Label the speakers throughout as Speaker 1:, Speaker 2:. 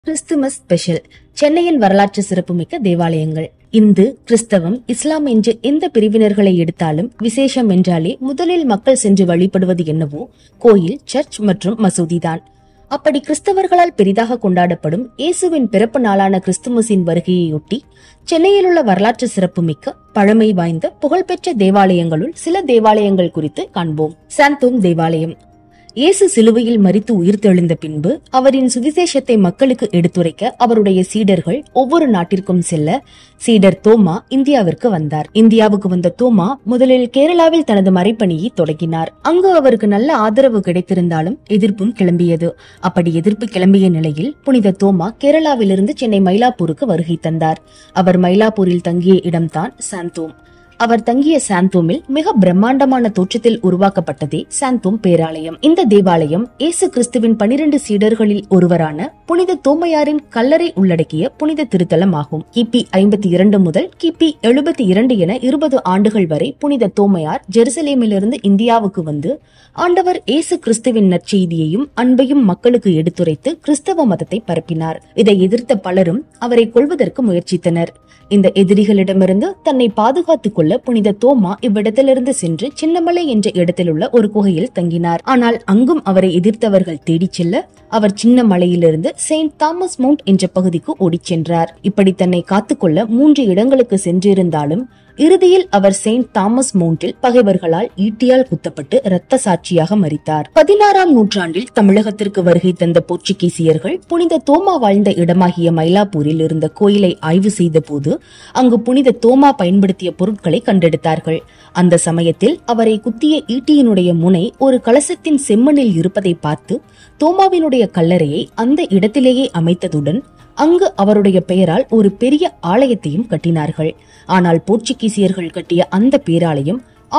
Speaker 1: Christmas special சென்னையின் வரலாற்று சிறப்புமிக்க தேவாலயங்கள். இந்து, கிறிஸ்தவம், இஸ்லாம் என்று எந்த பிரிவினர்களை எடுத்தாலும் விசேஷம் என்றாலே முதலில் மக்கள் சென்று வழிபடுவது என்னவோ கோயில், சர்ச் மற்றும் மசூதிதான். அப்படி கிறிஸ்தவர்களால் பெரிதாக கொண்டாடப்படும் இயேசுவின் பிறப்பு நாளான கிறிஸ்துமஸின் வருகையையொட்டி சென்னையில் உள்ள வரலாற்று சிறப்புமிக்க பழமை வாய்ந்த புகழ்பெற்ற தேவாலயங்களுள் சில தேவாலயங்கள் குறித்து காண்போம். சாந்தோம் தேவாலயம். இயேசு சிலுவையில் மரித்து உயிர்த்தெழுந்த பின்பு அவரின் சுவிசேஷத்தை மக்களுக்கு எடுத்துரைக்க அவருடைய சீடர்கள் ஒவ்வொரு நாட்டிற்கும் செல்ல சீடர் தோமா இந்தியாவிற்கு வந்தார். இந்தியாவுக்கு வந்த தோமா முதலில் கேரளாவில் தனது மறைப்பணியை தொடங்கினார். அங்கு அவருக்கு நல்ல ஆதரவு கிடைத்திருந்தாலும் எதிர்ப்பும் கிளம்பியது. அப்படி எதிர்ப்பு கிளம்பிய நிலையில் புனித தோமா கேரளாவிலிருந்து சென்னை மயிலாப்பூருக்கு வருகை தந்தார். அவர் மயிலாப்பூரில் தங்கிய இடம்தான் சாந்தோம். அவர் தங்கிய சாந்தோமில் மிக பிரம்மாண்டமான தோற்றத்தில் உருவாக்கப்பட்டதே சாந்தோம் பேராலயம். இந்த தேவாலயம் இயேசு கிறிஸ்துவின் 12 சீடர்களில் ஒருவரான புனித தோமையாரின் கல்லறை உள்ளடக்கிய புனித திருத்தலம் ஆகும். கிபி 52 முதல் கிபி 72 என 20 ஆண்டுகள் வரை புனித தோமையார் ஜெருசலேமிலிருந்து இந்தியாவுக்கு வந்து ஆண்டவர் இயேசு கிறிஸ்துவின் நற்செய்தியையும் அன்பையும் மக்களுக்கு எடுத்துரைத்து கிறிஸ்தவ மதத்தை பரப்பினார். இதை எதிர்த்த பலரும் அவரை கொல்வதற்கு முயற்சித்தனர். இந்த எதிரிகளிடமிருந்து தன்னை பாதுகாத்துக் கொள்ள புனித தோமா இவ்விடத்திலிருந்து சென்று சின்னமலை என்ற இடத்திலுள்ள ஒரு குகையில் தங்கினார். ஆனால் அங்கும் அவரை எதிர்த்தவர்கள் தேடிச் செல்ல அவர் சின்ன மலையிலிருந்து செயின்ட் தாமஸ் மவுண்ட் என்ற பகுதிக்கு ஓடிச் சென்றார். இப்படி தன்னை காத்துக்கொள்ள 3 இடங்களுக்கு சென்றிருந்தாலும் இறுதியில் அவர் செயின்ட் தாமஸ் மவுண்டில் பகைவர்களால் ஈட்டியால் குத்தப்பட்டு இரத்த சாட்சியாக மரித்தார். 16ஆம் நூற்றாண்டில் தமிழகத்திற்கு வருகை தந்த போர்ச்சுகீசியர்கள் புனித தோமா வாழ்ந்த இடமாகிய மயிலாப்பூரில் இருந்த கோயிலை ஆய்வு செய்த போது அங்கு புனித தோமா பயன்படுத்திய பொருட்களை கண்டெடுத்தார்கள். அந்த சமயத்தில் அவரை குத்திய ஈட்டியினுடைய முனை ஒரு கலசத்தின் செம்மண்ணில் இருப்பதை பார்த்து தோமாவினுடைய கல்லறையை அந்த இடத்திலேயே அமைத்ததுடன் அங்கு அவருடைய பெயரால் ஒரு பெரிய ஆலயத்தையும் கட்டினார்கள். ஆனால் போர்ச்சுகீசியர்கள் கட்டிய அந்த பேராலயம்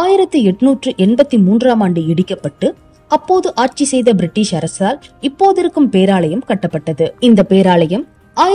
Speaker 1: 1883ஆம் ஆண்டு இடிக்கப்பட்டு அப்போது ஆட்சி செய்த பிரிட்டிஷ் அரசால் இப்போதிருக்கும் பேராலயம் கட்டப்பட்டது. இந்த பேராலயம்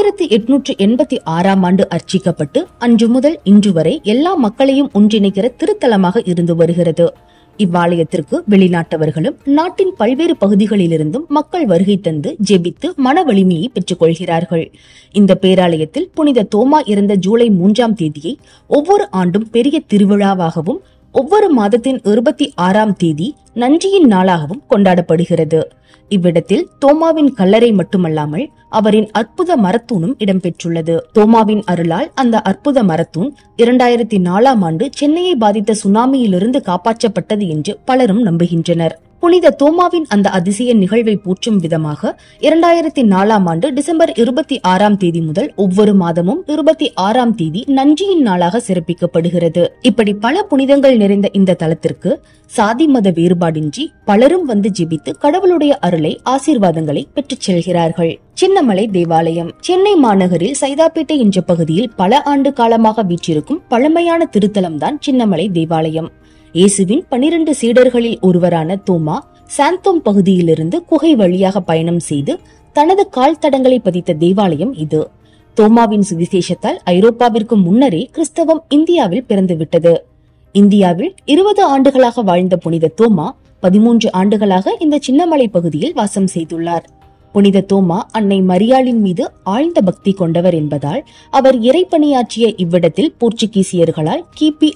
Speaker 1: 1886ஆம் ஆண்டு அர்ச்சிக்கப்பட்டு அன்று முதல் இன்று வரை எல்லா மக்களையும் ஒன்றிணைக்கிற திருத்தலமாக இருந்து வருகிறது. இவ்வாலயத்திற்கு வெளிநாட்டவர்களும் நாட்டின் பல்வேறு பகுதிகளிலிருந்தும் மக்கள் வருகை தந்து ஜெபித்து மன வலிமையை பெற்றுக் கொள்கிறார்கள். இந்த பேராலயத்தில் புனித தோமா இறந்த ஜூலை 3ஆம் தேதியை ஒவ்வொரு ஆண்டும் பெரிய திருவிழாவாகவும் ஒவ்வொரு மாதத்தின் 26ஆம் தேதி நன்றியின் நாளாகவும் கொண்டாடப்படுகிறது. இவ்விடத்தில் தோமாவின் கல்லறை மட்டுமல்லாமல் அவரின் அற்புத மரத்தூணும் இடம்பெற்றுள்ளது. தோமாவின் அருளால் அந்த அற்புத மரத்தூண் 2004ஆம் ஆண்டு சென்னையை பாதித்த சுனாமியிலிருந்து காப்பாற்றப்பட்டது என்று பலரும் நம்புகின்றனர். புனித தோமாவின் அந்த அதிசய நிகழ்வை போற்றும் விதமாக 2004ஆம் ஆண்டு டிசம்பர் 26ஆம் தேதி முதல் ஒவ்வொரு மாதமும் 26ஆம் தேதி நன்றியின் நாளாக சிறப்பிக்கப்படுகிறது. இப்படி பல புனிதங்கள் நிறைந்த இந்த தலத்திற்கு சாதி மத வேறுபாடின்றி பலரும் வந்து ஜெபித்து கடவுளுடைய அருளை ஆசீர்வாதங்களை பெற்றுச் செல்கிறார்கள். சின்னமலை தேவாலயம். சென்னை மாநகரில் சைதாப்பேட்டை என்ற பகுதியில் பல ஆண்டு காலமாக வீற்றிருக்கும் பழமையான திருத்தலம்தான் சின்னமலை தேவாலயம். இயேசுவின் 12 சீடர்களில் ஒருவரான தோமா சாந்தோம் பகுதியிலிருந்து குகை வழியாக பயணம் செய்து தனது கால் தடங்களை பதித்த தேவாலயம் இது. தோமாவின் சுவிசேஷத்தால் ஐரோப்பாவிற்கு முன்னரே கிறிஸ்தவம் இந்தியாவில் பிறந்துவிட்டது. இந்தியாவில் 20 ஆண்டுகளாக வாழ்ந்த புனித தோமா 13 ஆண்டுகளாக இந்த சின்னமலை பகுதியில் வாசம் செய்துள்ளார். புனித தோமா அன்னை மரியாளின் மீது ஆழ்ந்த பக்தி கொண்டவர் என்பதால் அவர் இறைப்பணியாற்றிய இவ்விடத்தில் போர்ச்சுகீசியர்களால் கிபி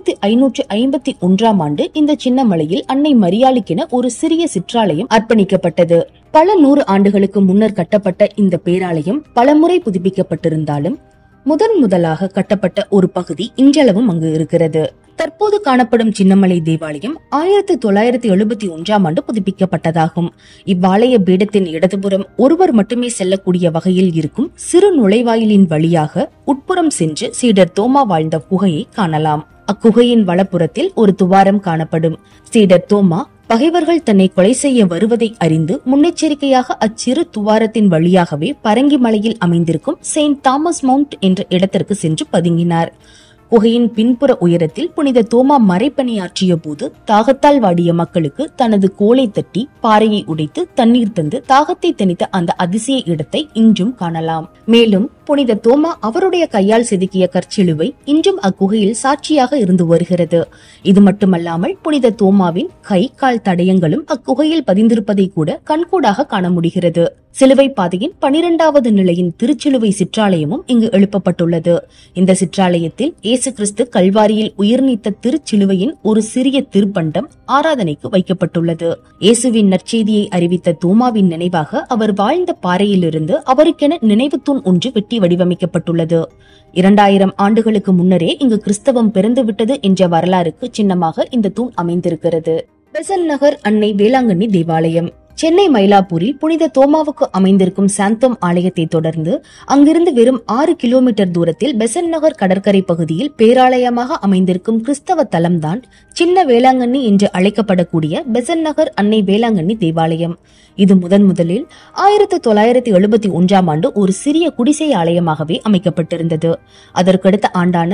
Speaker 1: 1551ஆம் ஆண்டு இந்த சின்னமலையில் அன்னை மரியாளுக்கென ஒரு சிறிய சிற்றாலயம் அர்ப்பணிக்கப்பட்டது. பல 100 ஆண்டுகளுக்கு முன்னர் கட்டப்பட்ட இந்த பேராலயம் பலமுறை புதுப்பிக்கப்பட்டிருந்தாலும் முதலாக கட்டப்பட்ட ஒரு பகுதி இன்றளவும் அங்கு இருக்கிறது. தற்போது காணப்படும் சின்னமலை தேவாலயம் 1971ஆம் ஆண்டு புதுப்பிக்கப்பட்டதாகும். இவ்வாலய பீடத்தின் இடதுபுறம் ஒருவர் மட்டுமே செல்லக்கூடிய வகையில் இருக்கும் சிறு நுழைவாயிலின் வழியாக உட்புறம் சென்று சீடர் தோமா வாழ்ந்த குகையை காணலாம். அக்குகையின் வலப்புறத்தில் ஒரு துவாரம் காணப்படும். சீடர் தோமா பகைவர்கள் தன்னை கொலை செய்ய வருவதை அறிந்து முன்னெச்சரிக்கையாக அச்சிறு துவாரத்தின் வழியாகவே பரங்கி மலையில் அமைந்திருக்கும் செயின்ட் தாமஸ் மவுண்ட் என்ற இடத்திற்கு சென்று பதுங்கினார். குகையின் பின்புற உயரத்தில் புனித தோமா மறைப்பணியாற்றிய போது தாகத்தால் வாடிய மக்களுக்கு தனது கோலை தட்டி பாறையை உடைத்து தண்ணீர் தந்து தாகத்தை தணித்த அந்த அதிசய இடத்தை இன்றும் காணலாம். மேலும் புனித தோமா அவருடைய கையால் செதுக்கிய கற்சிலுவை இன்றும் அக்குகையில் சாட்சியாக இருந்து வருகிறது. இது மட்டுமல்லாமல் புனித தோமாவின் கை கால் தடயங்களும் அக்குகையில் பதிந்திருப்பதை கூட கண்கூடாக காண முடிகிறது. சிலுவை பாதையின் 12வது நிலையின் திருச்சிலுவை சிற்றாலயமும் இங்கு எழுப்பப்பட்டுள்ளது. இந்த சிற்றாலயத்தில் இயேசு கிறிஸ்து கல்வாரியில் உயிர் நீத்த திருச்சிலுவையின் ஒரு சிறிய திருப்பண்டம் ஆராதனைக்கு வைக்கப்பட்டுள்ளது. இயேசுவின் நற்செய்தியை அறிவித்த தோமாவின் நினைவாக அவர் வாழ்ந்த பாறையிலிருந்து அவருக்கென நினைவு தூண் ஒன்று வெட்டி வடிவமைக்கப்பட்டுள்ளது. 2000 ஆண்டுகளுக்கு முன்னரே இங்கு கிறிஸ்தவம் பிறந்துவிட்டது என்ற வரலாறுக்கு சின்னமாக இந்த தூண் அமைந்திருக்கிறது. பெசன்ட் நகர் அன்னை வேளாங்கண்ணி தேவாலயம். சென்னை மயிலாப்பூரில் புனித தோமாவுக்கு அமைந்திருக்கும் சாந்தோம் ஆலயத்தை தொடர்ந்து அங்கிருந்து வெறும் 6 கிலோமீட்டர் தூரத்தில் பெசன்ட் நகர் கடற்கரை பகுதியில் பேராலயமாக அமைந்திருக்கும் கிறிஸ்தவ தலம்தான் சின்ன வேளாங்கண்ணி என்று அழைக்கப்படக்கூடிய பெசன்ட் நகர் அன்னை வேளாங்கண்ணி தேவாலயம். இது முதலில் 1971ஆம் ஆண்டு ஒரு சிறிய குடிசை ஆலயமாகவே அமைக்கப்பட்டிருந்தது. அதற்கடுத்த ஆண்டான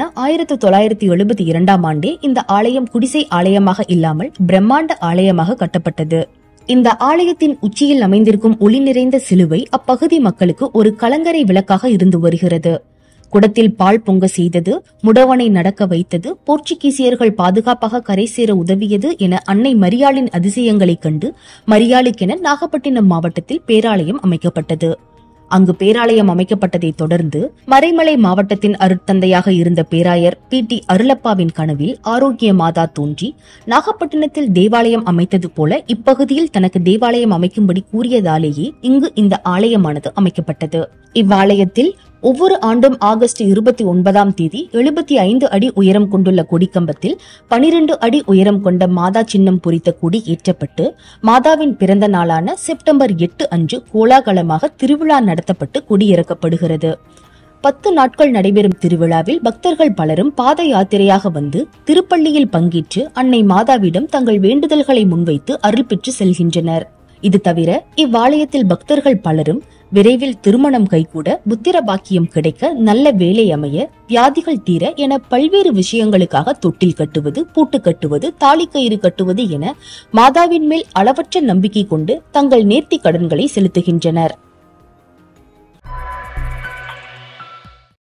Speaker 1: 1972ஆம் ஆண்டே இந்த ஆலயம் குடிசை ஆலயமாக இல்லாமல் பிரம்மாண்ட ஆலயமாக கட்டப்பட்டது. இந்த ஆலயத்தின் உச்சியில் அமைந்திருக்கும் ஒளி நிறைந்த சிலுவை அப்பகுதி மக்களுக்கு ஒரு கலங்கரை விளக்காக இருந்து வருகிறது. குடத்தில் பால் பொங்க செய்தது, முடவனை நடக்க வைத்தது, போர்ச்சுகீசியர்கள் பாதுகாப்பாக கரை சேர உதவியது என அன்னை மரியாளின் அதிசயங்களைக் கண்டு மரியாளுக்கென நாகப்பட்டினம் மாவட்டத்தில் பேராலயம் அமைக்கப்பட்டது. அங்கு பேராலயம் அமைக்கப்பட்டதை தொடர்ந்து மறைமலை மாவட்டத்தின் அருட்தந்தையாக இருந்த பேராயர் பி.டி. அருளப்பாவின் கனவில் ஆரோக்கிய மாதா தோன்றி நாகப்பட்டினத்தில் தேவாலயம் அமைத்தது போல இப்பகுதியில் தனக்கு தேவாலயம் அமைக்கும்படி கூறியதாலேயே இங்கு இந்த ஆலயமானது அமைக்கப்பட்டது. இவ்வாலயத்தில் ஒவ்வொரு ஆண்டும் ஆகஸ்ட் 29ஆம் தேதி 75 அடி உயரம் கொண்டுள்ள கொடிக்கம்பத்தில் 12 அடி உயரம் கொண்ட மாதா சின்னம் பொறித்த கொடி ஏற்றப்பட்டு மாதாவின் பிறந்த நாளான செப்டம்பர் 8 அன்று கோலாகலமாக திருவிழா நடத்தப்பட்டு கொடியிறக்கப்படுகிறது. 10 நாட்கள் நடைபெறும் திருவிழாவில் பக்தர்கள் பலரும் பாத யாத்திரையாக வந்து திருப்பள்ளியில் பங்கேற்று அன்னை மாதாவிடம் தங்கள் வேண்டுதல்களை முன்வைத்து அருள் பெற்று செல்கின்றனர். இது தவிர இவ்வாலயத்தில் பக்தர்கள் பலரும் விரைவில் திருமணம் கைகூட, புத்திர பாக்கியம் கிடைக்க, நல்ல வேலை அமைய, வியாதிகள் தீர என பல்வேறு விஷயங்களுக்காக தொட்டில் கட்டுவது, பூட்டு கட்டுவது, தாலிக்கயிறு கட்டுவது என மாதாவின் மேல் அளவற்ற நம்பிக்கை கொண்டு தங்கள் நேர்த்தி கடன்களை செலுத்துகின்றனர்.